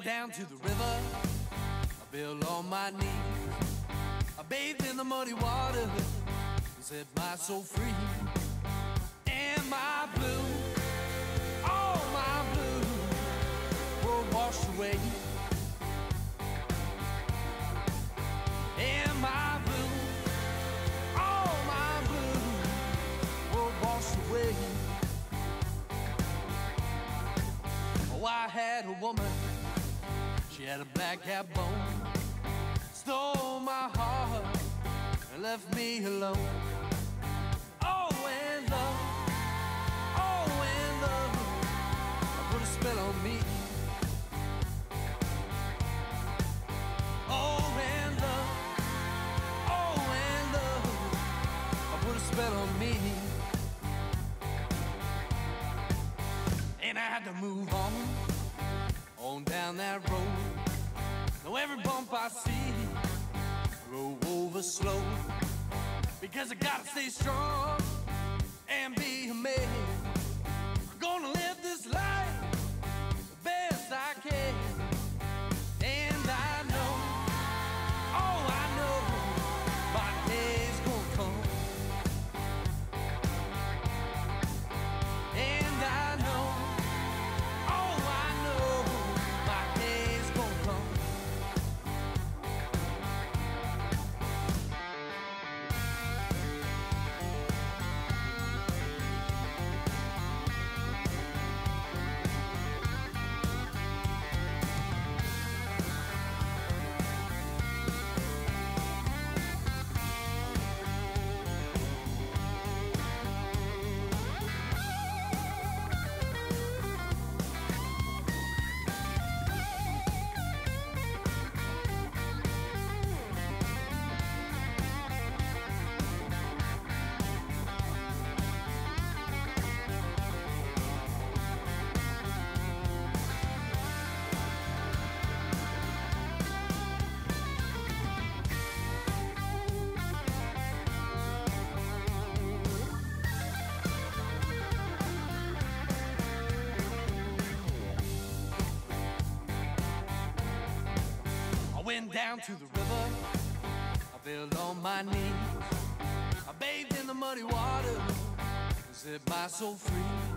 went down to the river, I fell on my knees. I bathed in the muddy water, set my soul free. And my blue, all my blue, were washed away. And my blue, all my blue, were washed away. Oh, I had a woman, she had a black cat bone, stole my heart and left me alone. Oh, and love, put a spell on me. Oh, and love, put a spell on me. And I had to move on down that road. Now every bump I see, I roll over slow, because I gotta stay strong and be a man. I'm gonna live this life the best I can. And I know, oh I know, my day's gonna come. And I know, oh I know, my day's gonna come. Went down to the river, I fell on my knees. I bathed in the muddy water, set my soul free.